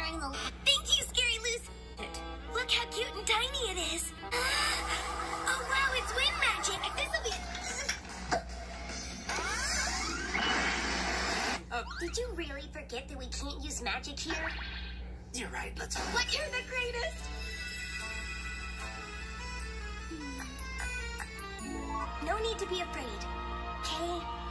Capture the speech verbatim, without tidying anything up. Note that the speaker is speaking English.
wearing the... Thank you, Scary Lucy. Look how cute and tiny it is. Oh, wow, it's wind magic. This'll be... Oh, did you really forget that we can't use magic here? You're right, let's go. But you're the greatest. No need to be afraid. Okay?